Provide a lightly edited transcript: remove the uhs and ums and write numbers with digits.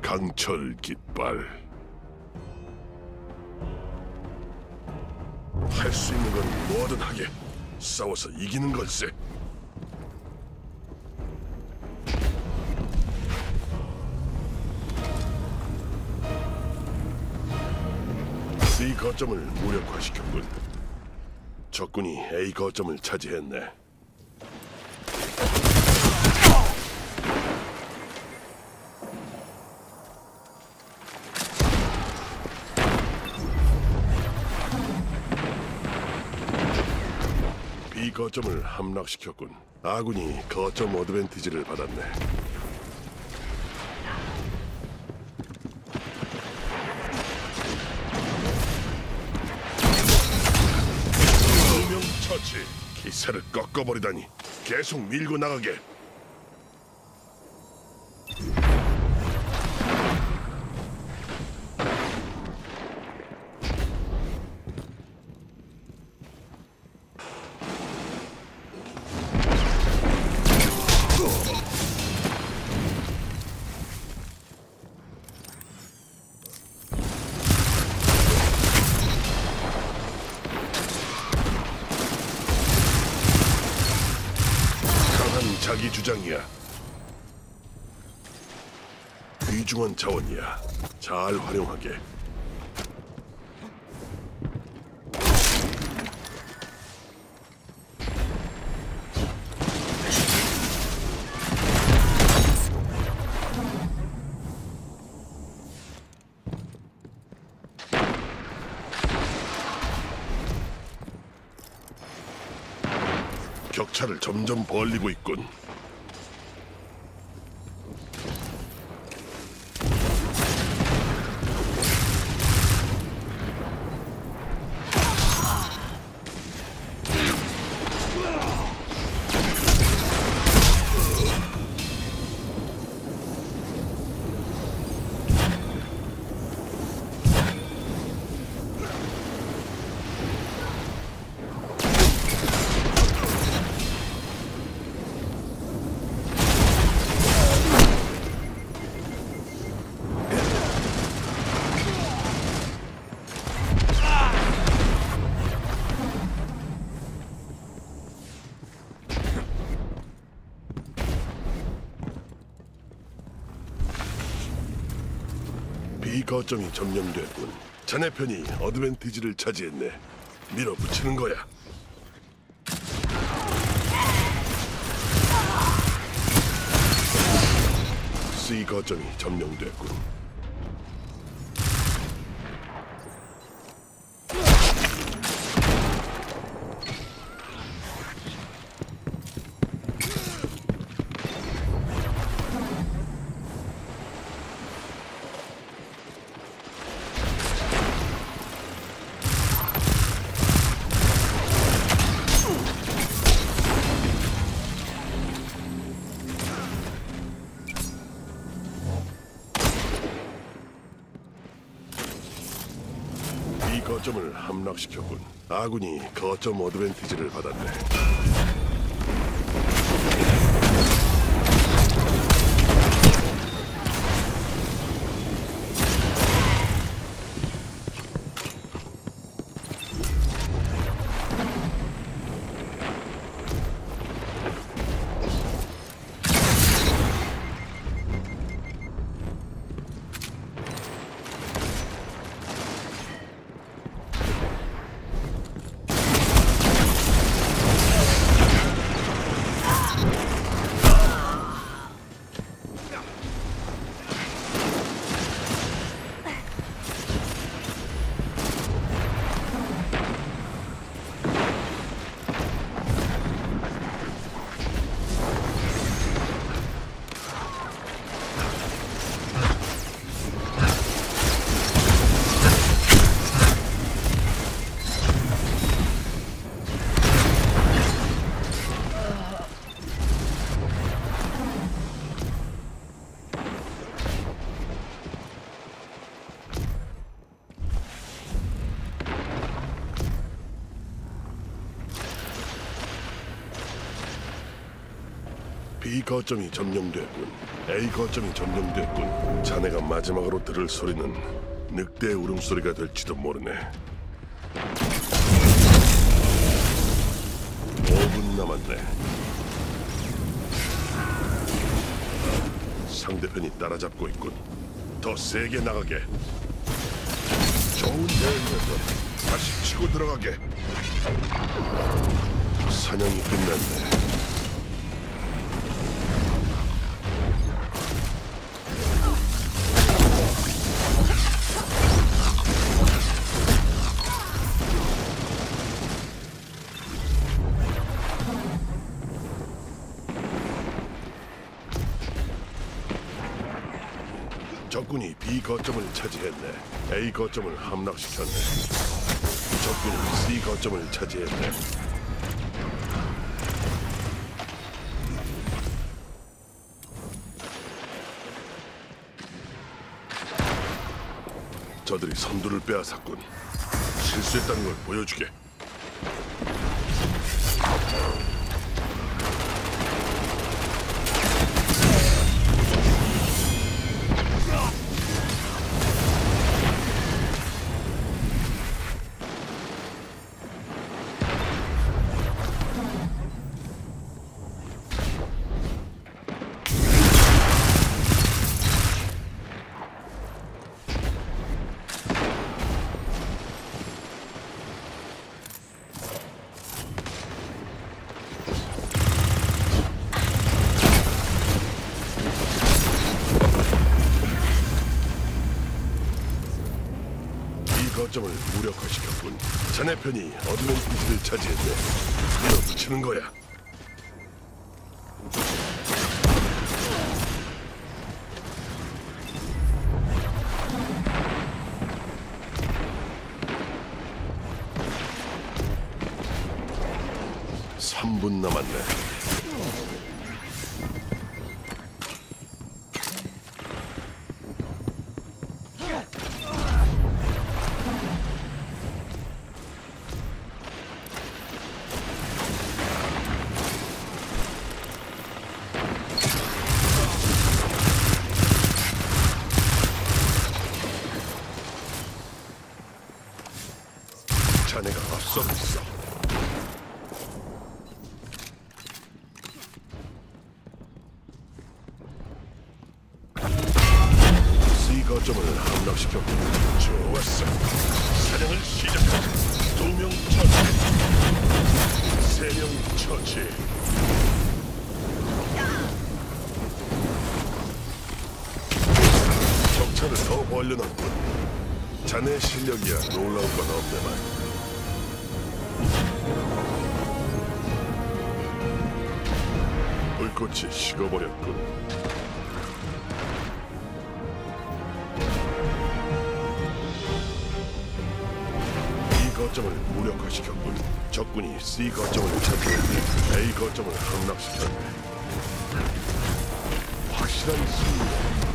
강철 깃발. 할 수 있는 건 뭐든 하게. 싸워서 이기는 걸세. C 거점을 무력화시켰군. 적군이 A 거점을 차지했네. B 거점을 함락시켰군. 아군이 거점 어드밴티지를 받았네. 두명 처치. 기세를 꺾어버리다니. 계속 밀고 나가게. 자기 주장이야. 귀중한 자원이야. 잘 활용하게. 격차를 점점 벌리고 있군. B 거점이 점령됐군. 자네 편이 어드밴티지를 차지했네. 밀어붙이는 거야. C 거점이 점령됐군. B 거점을 함락시켰군. 아군이 거점 어드밴티지를 받았네. B 거점이 점령됐군. A 거점이 점령됐군. 자네가 마지막으로 들을 소리는 늑대의 울음소리가 될지도 모르네. 5분 남았네. 상대편이 따라잡고 있군. 더 세게 나가게. 좋은 대응이어서 다시 치고 들어가게. 사냥이 끝났네. 적군이 B 거점을 차지했네. A 거점을 함락시켰네. 적군이 C 거점을 차지했네. 저들이 선두를 빼앗았군. 실수했다는 걸 보여주게. 거점을 무력화시켰군. 자네 편이 어드밴티지를 차지했네. 밀어붙이는 거야. (3분) 남았네. 자네가 앞서고 있어. C 거점을 함락시켰군. 좋았어. 사냥을 시작하자. 2명 처치. 3명 처치. 적차를 더 벌려놨군. 자네 실력이야 놀라울 건 없네만. 불꽃이 식어버렸군. B 거점을 무력화시켰군. 적군이 C 거점을 차지했네. A 거점을 함락시켰네. 확실한 승리.